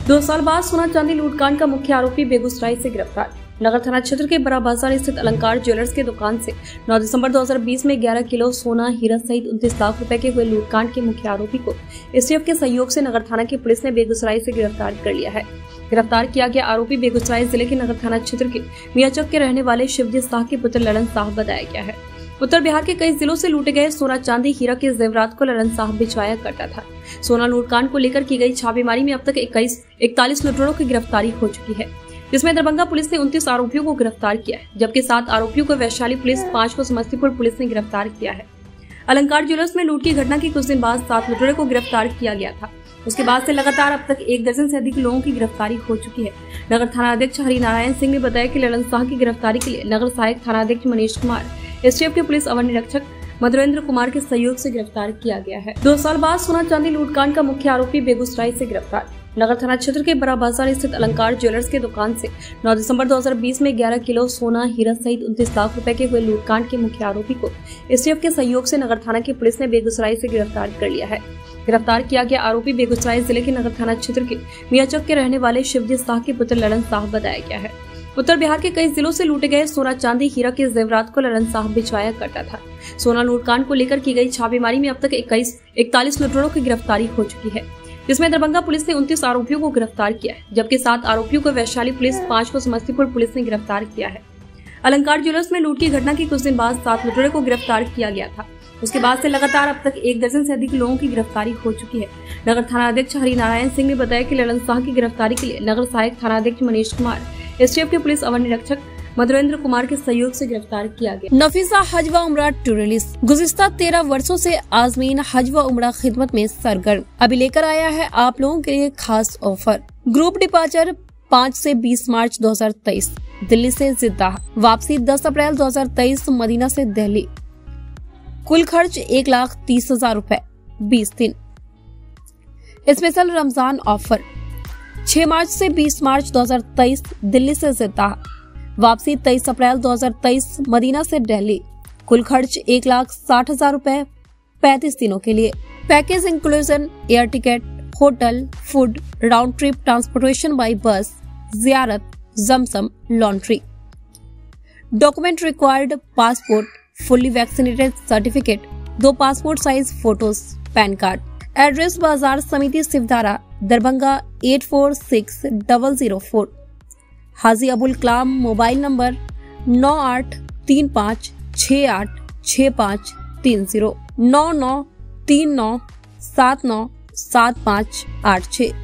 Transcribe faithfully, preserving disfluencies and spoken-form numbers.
दो साल बाद सोना चांदी लूटकांड का मुख्य आरोपी बेगूसराय से गिरफ्तार। नगर थाना क्षेत्र के बड़ा बाजार स्थित अलंकार ज्वेलर्स की दुकान से नौ दिसंबर दो हज़ार बीस में ग्यारह किलो सोना हीरा सहित उनतीस लाख रुपए के हुए लूटकांड के मुख्य आरोपी को एसटीएफ के सहयोग से नगर थाना की पुलिस ने बेगूसराय से गिरफ्तार कर लिया है। गिरफ्तार किया गया आरोपी बेगूसराय जिले के नगर थाना क्षेत्र के मियाचक के रहने वाले शिवजी शाह के पुत्र ललन शाह बताया गया है। उत्तर बिहार के कई जिलों से लूटे गए सोना चांदी हीरा के जेवरात को ललन शाह बिछाया करता था। सोना लूटकांड को लेकर की गई छापेमारी में अब तक इक्कीस इकतालीस लुटेरों की गिरफ्तारी हो चुकी है, जिसमें दरभंगा पुलिस ने उनतीस आरोपियों को गिरफ्तार किया है, जबकि सात आरोपियों को वैशाली पुलिस, पांच को समस्तीपुर पुलिस ने गिरफ्तार किया है। अलंकार ज्वेलर्स में लूट की घटना के कुछ दिन बाद सात लुटेरों को गिरफ्तार किया गया था। उसके बाद से लगातार अब तक एक दर्जन से अधिक लोगों की गिरफ्तारी हो चुकी है। नगर थाना अध्यक्ष हरिनारायण सिंह ने बताया कि ललन शाह की गिरफ्तारी के लिए नगर सहायक थाना अध्यक्ष मनीष कुमार, एसटीएफ के पुलिस अवर निरीक्षक मधुरेंद्र कुमार के सहयोग से गिरफ्तार किया गया है। दो साल बाद सोना चांदी लूटकांड का मुख्य आरोपी बेगूसराय से गिरफ्तार। नगर थाना क्षेत्र के बड़ा बाजार स्थित अलंकार ज्वेलर्स की दुकान से नौ दिसंबर दो हज़ार बीस में ग्यारह किलो सोना हीरा सहित उनतीस लाख रुपए के हुए लूटकांड के मुख्य आरोपी को एसटीएफ के सहयोग से नगर थाना की पुलिस ने बेगूसराय से गिरफ्तार कर लिया है। गिरफ्तार किया गया आरोपी बेगूसराय जिले के नगर थाना क्षेत्र के मियाचक के रहने वाले शिवजी शाह के पुत्र ललन शाह बताया गया है। उत्तर बिहार के कई जिलों से लूटे गए सोना चांदी हीरा के जेवरात को ललन शाह बिछाया करता था। सोना लूटकांड को लेकर की गई छापेमारी में अब तक इक्कीस इकतालीस लुटेरों की गिरफ्तारी हो चुकी है, जिसमें दरभंगा पुलिस ने उनतीस आरोपियों को गिरफ्तार किया है, जबकि सात आरोपियों को वैशाली पुलिस, पांच को समस्तीपुर पुलिस ने गिरफ्तार किया है। अलंकार ज्वेलर्स में लूट की घटना के कुछ दिन बाद सात लुटेरों को गिरफ्तार किया गया था। उसके बाद से लगातार अब तक एक दर्जन से अधिक लोगों की गिरफ्तारी हो चुकी है। नगर थाना अध्यक्ष हरिनारायण सिंह ने बताया कि ललन शाह की गिरफ्तारी के लिए नगर सहायक थाना अध्यक्ष मनीष कुमार, एसटीएफ के पुलिस अवर निरीक्षक मधुरेंद्र कुमार के सहयोग से गिरफ्तार किया गया। नफीसा हज व उम्रा टूरिस्ट गुज़िश्ता तेरह वर्षों से आज़मीन हज व उम्रा खिदमत में सरगर्म अभी लेकर आया है आप लोगों के लिए खास ऑफर। ग्रुप डिपार्चर पाँच से बीस मार्च दो हज़ार तेईस दिल्ली से जिद्दाह, वापसी दस अप्रैल दो हज़ार तेईस मदीना से दिल्ली। कुल खर्च एक लाख तीस हजार रूपए, बीस दिन। स्पेशल रमजान ऑफर छह मार्च से बीस मार्च दो हज़ार तेईस दिल्ली से जिद्दाह, वापसी तेईस अप्रैल दो हज़ार तेईस मदीना से दिल्ली। कुल खर्च एक लाख साठ हजार रूपए, पैंतीस दिनों के लिए। Package inclusion air ticket, hotel, food, round trip transportation by bus, जियारत, जमसम, laundry. Document required passport, fully vaccinated certificate, दो passport size photos, pan card. Address बाजार समिति Sivdhara, Darbhanga eight four six double zero four. Haji Abul Kalam mobile number नौ आठ तीन पाँच छः आठ छः पाँच तीन जीरो, नौ नौ तीन नौ सात नौ सात पाँच आठ छः।